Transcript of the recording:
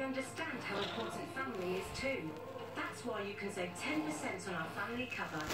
understand how important family is too. That's why you can save 10% on our family cover.